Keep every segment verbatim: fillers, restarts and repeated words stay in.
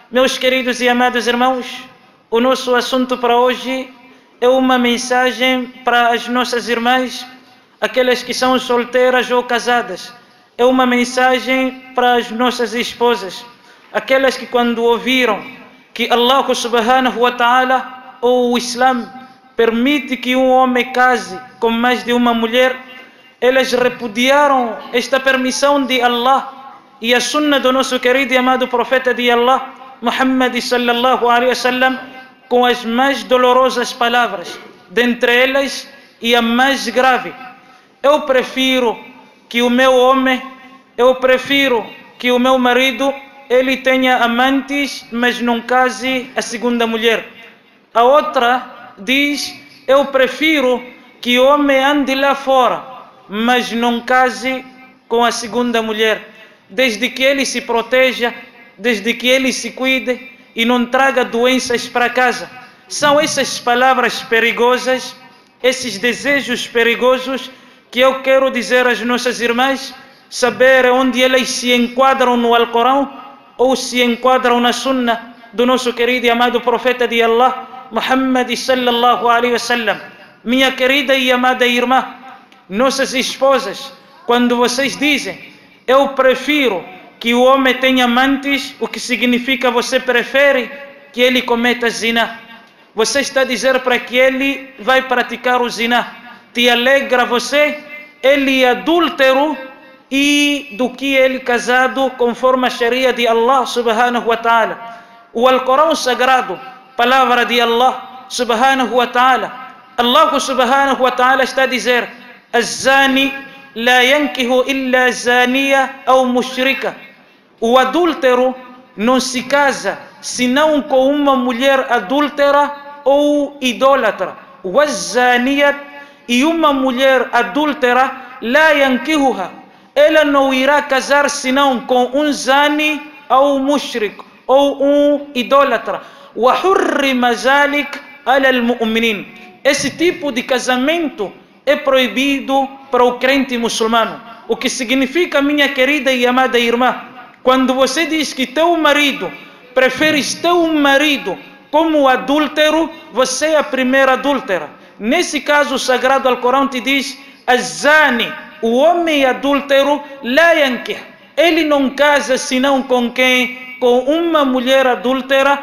Meus queridos e amados irmãos, o nosso assunto para hoje é uma mensagem para as nossas irmãs, aquelas que são solteiras ou casadas. É uma mensagem para as nossas esposas, aquelas que quando ouviram que Allah subhanahu wa ta'ala ou o Islã permite que um homem case com mais de uma mulher, elas repudiaram esta permissão de Allah e a sunna do nosso querido e amado profeta de Allah, Muhammad sallallahu alaihi wasallam, com as mais dolorosas palavras, dentre elas e a mais grave: eu prefiro que o meu homem, eu prefiro que o meu marido, ele tenha amantes, mas não case a segunda mulher. A outra diz: eu prefiro que o homem ande lá fora, mas não case com a segunda mulher, desde que ele se proteja, desde que ele se cuide e não traga doenças para casa. São essas palavras perigosas, esses desejos perigosos que eu quero dizer às nossas irmãs, saber onde elas se enquadram no Alcorão ou se enquadram na Sunna do nosso querido e amado profeta de Allah, Muhammad sallallahu alaihi wasallam. Minha querida e amada irmã, nossas esposas, quando vocês dizem eu prefiro que o homem tenha amantes, o que significa você prefere que ele cometa zina. Você está a dizer para que ele vai praticar o zina. Te alegra você, ele é adúltero e do que ele casado conforme a Sharia de Allah subhanahu wa ta'ala. O Alcorão sagrado, palavra de Allah subhanahu wa ta'ala. Allah subhanahu wa ta'ala está a dizer: az-zani la yankihu illa zaniya ou mushrika. O adúltero não se casa senão com uma mulher adúltera ou idólatra. Waz-zaniyat, e uma mulher adúltera, la yankihuha, ela não irá casar senão com um zani ou mushrik ou um idólatra. Wa hurrima zalik ala al-mu'minin. Esse tipo de casamento é proibido para o crente muçulmano. O que significa, minha querida e amada irmã, quando você diz que teu marido, preferes teu marido como adúltero, você é a primeira adúltera. Nesse caso, o Sagrado Alcorão te diz: az-zani, o homem adúltero, la yankih, ele não casa senão com quem? Com uma mulher adúltera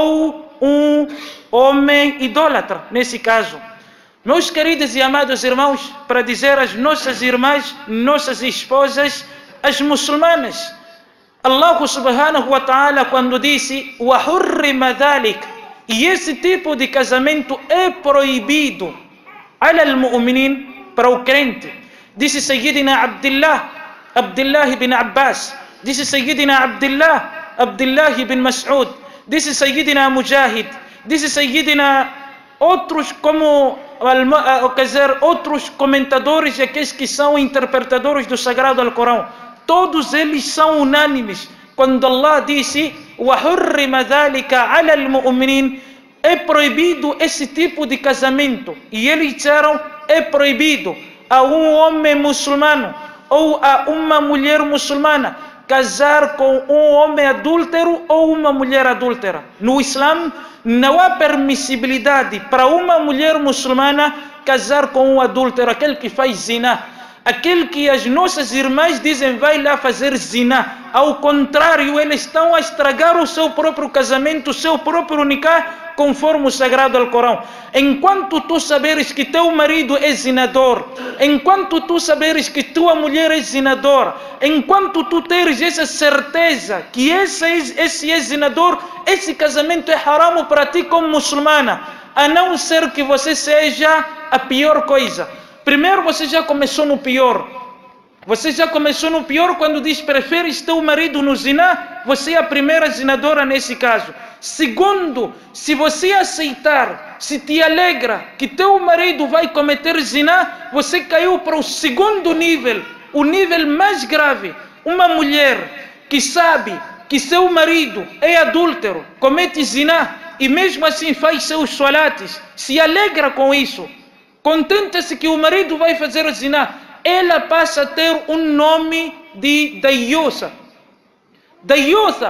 ou um homem idólatra, nesse caso. Meus queridos e amados irmãos, para dizer às nossas irmãs, nossas esposas, as muçulmanas, Allah subhanahu wa ta'ala quando disse wa hurrima dhalik, e esse tipo de casamento é proibido ala al-mu'minin, para o crente. Disse Sayyidina Abdullah, Abdullah ibn Abbas, disse Sayyidina Abdullah, Abdullah ibn Mas'ud, disse Sayyidina Mujahid, disse Sayyidina outros como quer dizer, outros comentadores e aqueles que são interpretadores do Sagrado Alcorão. Todos eles são unânimes quando Allah disse wa hurrima dhalika ala al-mu'minin, é proibido esse tipo de casamento. E eles disseram: é proibido a um homem muçulmano ou a uma mulher muçulmana casar com um homem adúltero ou uma mulher adúltera. No Islã não há permissibilidade para uma mulher muçulmana casar com um adúltero, aquele que faz zina, aquele que as nossas irmãs dizem vai lá fazer zina. Ao contrário, eles estão a estragar o seu próprio casamento, o seu próprio nikah, conforme o Sagrado Alcorão. Enquanto tu saberes que teu marido é zinador, enquanto tu saberes que tua mulher é zinadora, enquanto tu teres essa certeza que esse, esse é zinador, esse casamento é haram para ti como muçulmana, a não ser que você seja a pior coisa. Primeiro, você já começou no pior. Você já começou no pior quando diz preferes teu marido no zina, você é a primeira zinadora nesse caso. Segundo, se você aceitar, se te alegra que teu marido vai cometer zina, você caiu para o segundo nível, o nível mais grave. Uma mulher que sabe que seu marido é adúltero, comete zina e mesmo assim faz seus salates, se alegra com isso, contenta-se que o marido vai fazer zina, ela passa a ter um nome de dayusa. Dayusa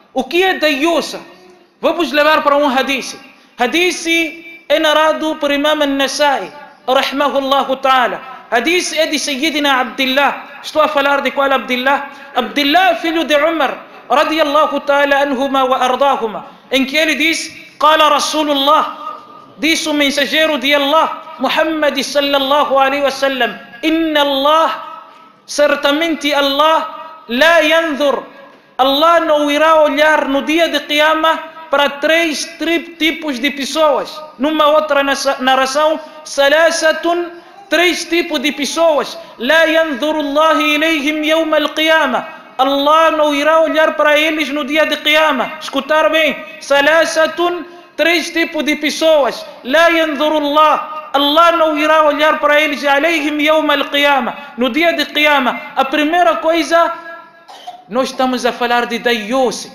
O que é dayusa? Vamos levar para um hadith. Hadith é narrado por Imam al-Nasai, rahmahullahu ta'ala. Hadith é de Sayyidina Abdullah. Estou a falar de qual Abdullah? Abdullah, filho de Umar, radiyallahu ta'ala anhuma wa ardahuma. Em que ele diz, qala Rasulullah, diz o mensageiro de Allah, Muhammad sallallahu alaihi wasallam, inna Allah, certamente Allah, la yanzur, Allah não irá olhar no dia de Qiyamah para três tipos de pessoas. Numa outra narração, salasatun, três tipos de pessoas. La yanzuru Allah ilayhim yawm al-Qiyamah. Allah não irá olhar para eles no dia de Qiyamah. Escutar bem, salasatun, três tipos de pessoas. La yanzuru Allah. Allah não irá olhar para eles alayhim yawm al-Qiyamah. No dia de Qiyamah. A primeira coisa, nós estamos a falar de dayusi.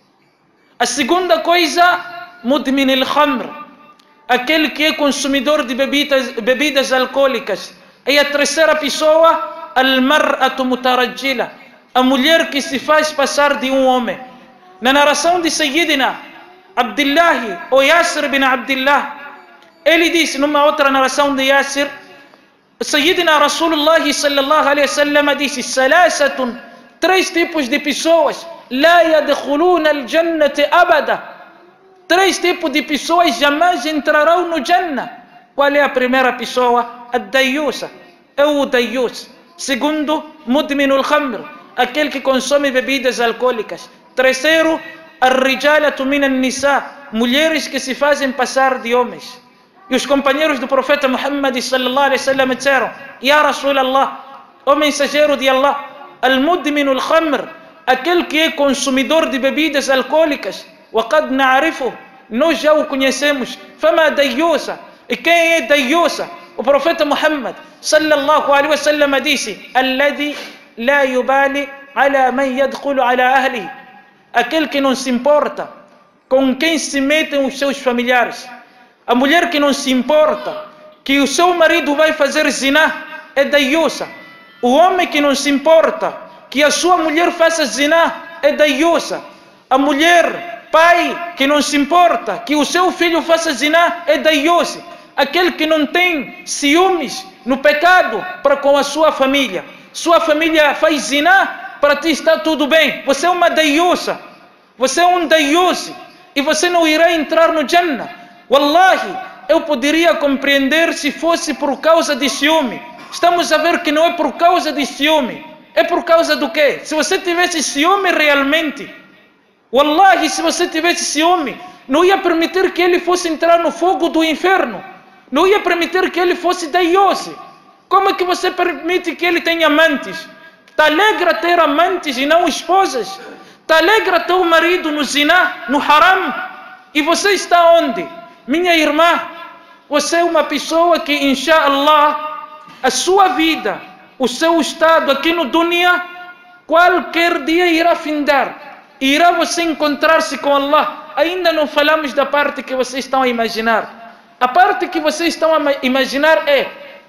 A segunda coisa, mudmin al-khamr, aquele que é consumidor de bebidas, bebidas alcoólicas. E a terceira pessoa, al-mar'atu mutarajjila, a mulher que se faz passar de um homem. Na narração de Sayyidina Abdullah, ou Yasir bin Abdullah, ele disse numa outra narração de Yasir, Sayyidina Rasulullah sallallahu alaihi wasallam disse, salasatun, três tipos de pessoas, la yadkhuluna al-jannata abada. Três tipos de pessoas jamais entrarão no Jannah. Qual é a primeira pessoa? A dayusa, é o dayus. Segundo, mudminul khamr, aquele que consome bebidas alcoólicas. Terceiro, ar-rijalatu min an-nisa, mulheres que se fazem passar de homens. E os companheiros do profeta Muhammad sallallahu alaihi wasallam disseram, Ya Rasulallah, o mensageiro de Allah, al-mudminul khamr, aquele que é consumidor de bebidas alcoólicas, وقد نعرفه, nós já o conhecemos. فما ديوسا, e quem é dayusa? O profeta Muhammad sallallahu alaihi wasallam disse, الذي لا يبالي على من يدخل على أهله, aquele que não se importa com quem se metem os seus familiares. A mulher que não se importa que o seu marido vai fazer zina é dayusa. O homem que não se importa que a sua mulher faça zina é dayusa. A mulher, pai, que não se importa que o seu filho faça zina é dayusa. Aquele que não tem ciúmes no pecado para com a sua família. Sua família faz zina, para ti está tudo bem. Você é uma dayusa. Você é um dayusi. E você não irá entrar no Jannah. Wallahi, eu poderia compreender se fosse por causa de ciúme. Estamos a ver que não é por causa de ciúme. É por causa do quê? Se você tivesse ciúme realmente, wallahi, se você tivesse ciúme, não ia permitir que ele fosse entrar no fogo do inferno. Não ia permitir que ele fosse dayusi. Como é que você permite que ele tenha amantes? Está alegre ter amantes e não esposas? Está alegre ter o marido no zina, no haram? E você está onde? Minha irmã, você é uma pessoa que, inshallah, a sua vida, o seu estado aqui no dunya, qualquer dia irá findar. Irá você encontrar-se com Allah. Ainda não falamos da parte que vocês estão a imaginar. A parte que vocês estão a imaginar é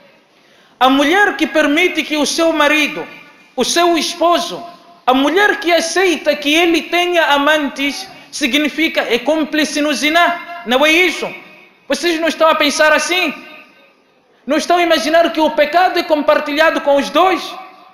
a mulher que permite que o seu marido, o seu esposo, a mulher que aceita que ele tenha amantes, significa é cúmplice no zina. Não é isso? Vocês não estão a pensar assim? Não estão a imaginar que o pecado é compartilhado com os dois?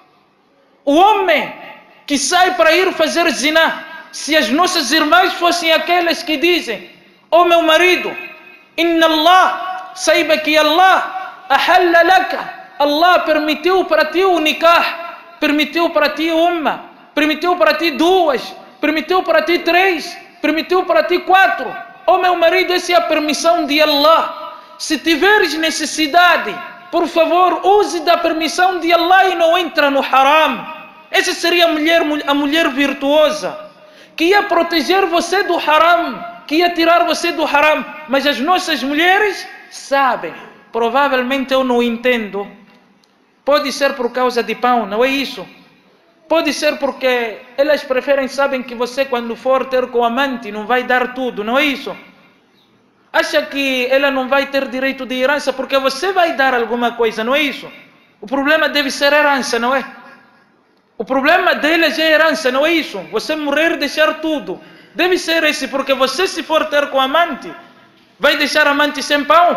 O homem que sai para ir fazer zina, se as nossas irmãs fossem aquelas que dizem, oh meu marido, inna Allah, saiba que Allah, ahalla laka, Allah permitiu para ti o nikah, permitiu para ti uma, permitiu para ti duas, permitiu para ti três, permitiu para ti quatro. Oh meu marido, essa é a permissão de Allah. Se tiveres necessidade, por favor, use da permissão de Allah e não entra no haram. Essa seria a mulher, a mulher virtuosa, que ia proteger você do haram, que ia tirar você do haram. Mas as nossas mulheres sabem. Provavelmente eu não entendo. Pode ser por causa de pão, não é isso? Pode ser porque elas preferem, sabem que você quando for ter com amante não vai dar tudo, não é isso? Acha que ela não vai ter direito de herança porque você vai dar alguma coisa, não é isso? O problema deve ser herança, não é? O problema delas é herança, não é isso? Você morrer, deixar tudo. Deve ser esse, porque você, se for ter com amante, vai deixar amante sem pão,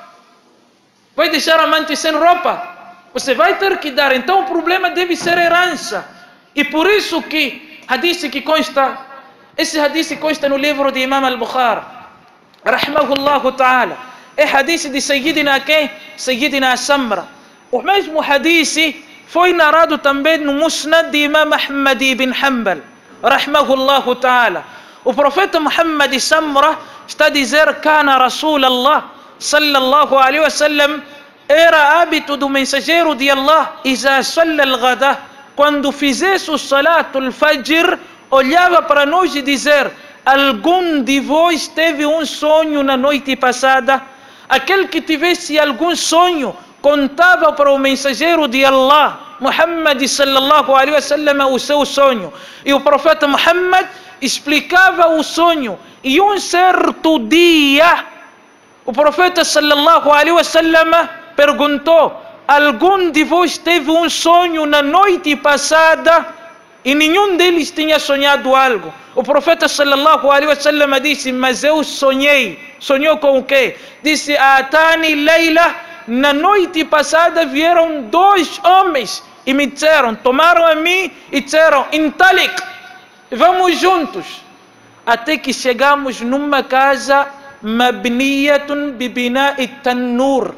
vai deixar amante sem roupa, você vai ter que dar. Então o problema deve ser herança. E por isso que hadith que consta, esse hadith consta no livro de Imam al-Bukhari, rahimahullahu ta'ala, é hadith de Sayyidina quem? Sayyidina Samra. O mesmo hadith foi narrado também no Musnad de Imam Ahmad ibn Hanbal, rahimahullahu ta'ala. O profeta Muhammad Samra está a dizer: Kana Rasulallah sallallahu alaihi wasallam, era hábito do mensageiro de Allah, iza salla al-ghada, quando fizesse o salat al-fajr, olhava para nós e dizer: algum de vós teve um sonho na noite passada? Aquele que tivesse algum sonho contava para o mensageiro de Allah, Muhammad sallallahu alaihi wasallam, o seu sonho. E o profeta Muhammad explicava o sonho. E um certo dia, o profeta sallallahu alaihi wasallam perguntou: algum de vós teve um sonho na noite passada? E nenhum deles tinha sonhado algo. O profeta sallallahu alaihi wasallam disse: mas eu sonhei. Sonhou com o quê? Disse: Atani Leila, na noite passada vieram dois homens e me disseram, tomaram a mim e disseram: Intalik, vamos juntos. Até que chegamos numa casa, mabniyatun bibina'i tannur,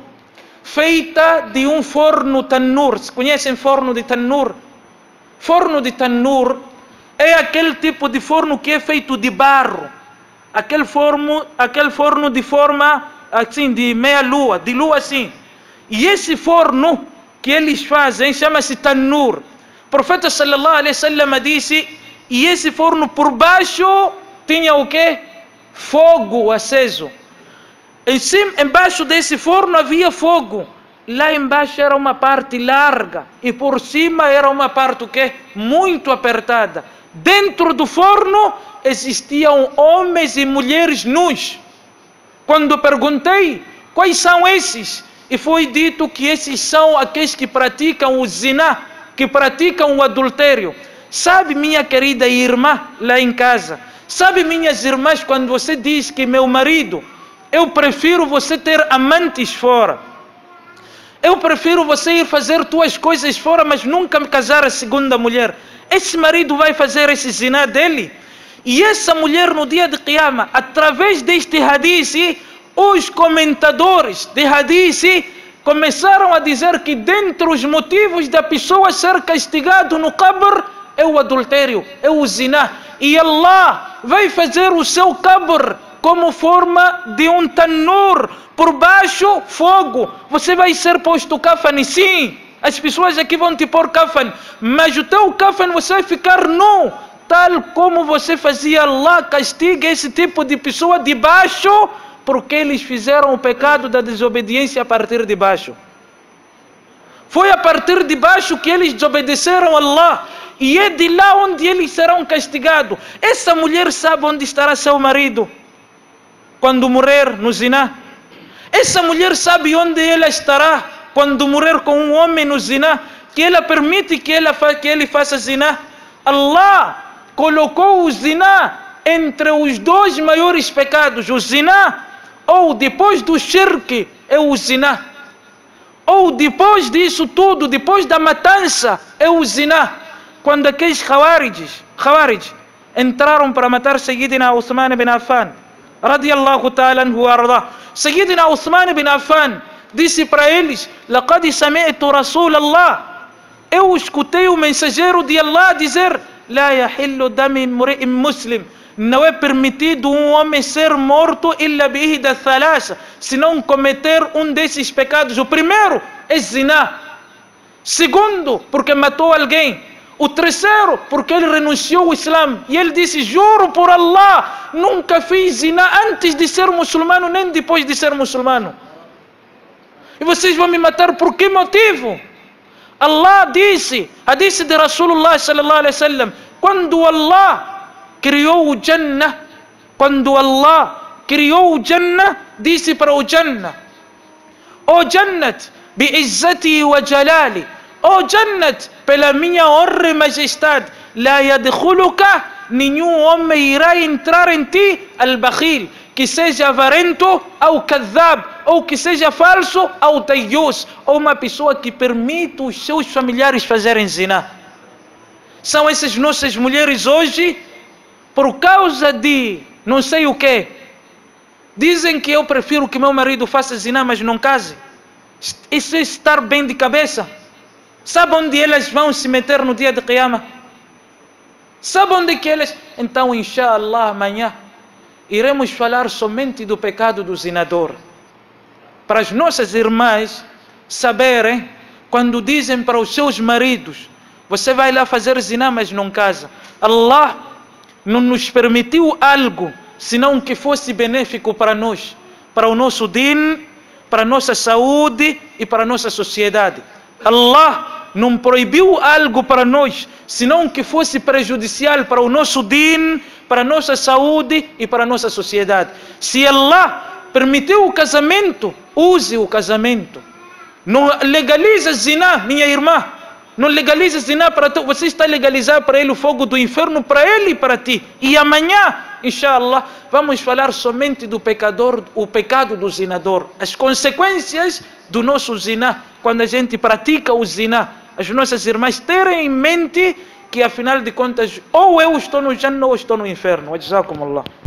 feita de um forno tannur. Conhecem forno de tannur? Forno de tannur é aquele tipo de forno que é feito de barro, aquele forno, aquele forno de forma assim, de meia lua, de lua assim. E esse forno que eles fazem chama-se tannur. O profeta sallallahu alaihi wasallam disse: e esse forno por baixo tinha o quê? Fogo aceso. Em cima, embaixo desse forno havia fogo. Lá embaixo era uma parte larga e por cima era uma parte o quê? Muito apertada. Dentro do forno existiam homens e mulheres nus. Quando perguntei quais são esses, e foi dito que esses são aqueles que praticam o zina, que praticam o adultério. Sabe, minha querida irmã lá em casa, sabe, minhas irmãs, quando você diz que meu marido, eu prefiro você ter amantes fora, eu prefiro você ir fazer tuas coisas fora, mas nunca me casar a segunda mulher, esse marido vai fazer esse zina dele. E essa mulher no dia de Qiyamah, através deste hadith, os comentadores de hadith começaram a dizer que dentre os motivos da pessoa ser castigado no qabr é o adultério, é o zina. E Allah vai fazer o seu qabr como forma de um tanur, por baixo fogo. Você vai ser posto kafan, sim, as pessoas aqui vão te pôr kafan, mas o teu kafan você vai ficar nu, tal como você fazia. Allah castiga esse tipo de pessoa de baixo, porque eles fizeram o pecado da desobediência a partir de baixo. Foi a partir de baixo que eles desobedeceram a Allah, e é de lá onde eles serão castigados. Essa mulher sabe onde estará seu marido quando morrer no zina? Essa mulher sabe onde ela estará quando morrer com um homem no zina, que ela permite que, ela fa que ele faça zina? Allah colocou o zina entre os dois maiores pecados. O zina, ou depois do shirk, é o zina, ou depois disso tudo, depois da matança, é o zina. Quando aqueles Khawarij, Khawarij entraram para matar Sayyidina Uthman ibn Affan, radiyallahu ta'ala anhu wa arda, Sayyidina Uthman ibn Affan disse para eles: laqad sami'tu Rasulallah, eu escutei o mensageiro de Allah dizer: la yahillu dami mri'in muslim, não é permitido um homem ser morto illa bi'ihda thalatha, se não cometer um desses pecados. O primeiro é zina, segundo, porque matou alguém, o terceiro, porque ele renunciou ao Islã. E ele disse: juro por Allah, nunca fiz zina antes de ser muçulmano, nem depois de ser muçulmano. E vocês vão me matar por que motivo? Allah disse, hadith de Rasulullah sallallahu alaihi wasallam, quando Allah criou o Jannah, quando Allah criou o Jannah, disse para o Jannah: ó Jannat, bi'izzati wa jalali, ó Jannat, pela minha honra e majestade, la yadkhuluka nenhum homem irá entrar em ti, al-bakhil, que seja avarento ou kadhab, ou que seja falso ou tayyus, ou uma pessoa que permite os seus familiares fazerem zina. São essas nossas mulheres hoje, por causa de não sei o que, dizem que eu prefiro que meu marido faça zina, mas não case. Isso é estar bem de cabeça. Sabe onde elas vão se meter no dia de Qiyamah? Sabe onde que elas... Então, inshallah, amanhã iremos falar somente do pecado do zinador, para as nossas irmãs saberem, quando dizem para os seus maridos: você vai lá fazer zina, mas não casa. Allah não nos permitiu algo senão que fosse benéfico para nós, para o nosso din, para a nossa saúde e para a nossa sociedade. Allah não proibiu algo para nós senão que fosse prejudicial para o nosso din, para a nossa saúde e para a nossa sociedade. Se Allah permitiu o casamento, use o casamento. Não legaliza zina, minha irmã. Não legaliza zina para tu. Você está a legalizar para ele o fogo do inferno, para ele e para ti. E amanhã, inshallah, vamos falar somente do pecador, o pecado do zinador, as consequências do nosso zina, quando a gente pratica o zina. As nossas irmãs terem em mente que, afinal de contas, ou eu estou no Jannah ou estou no inferno. Jazakumullah.